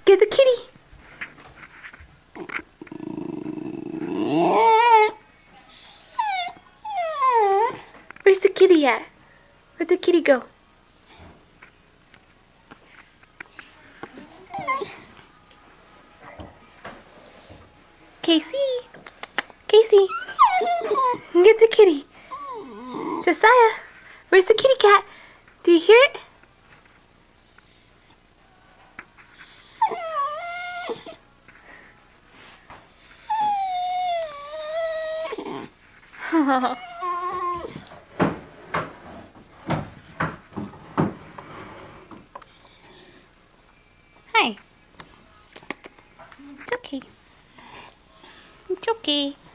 Get the kitty. Where's the kitty at? Where'd the kitty go? Casey. Casey. Get the kitty. Josiah. Where's the kitty cat? Do you hear it? Hi. It's okay. It's okay.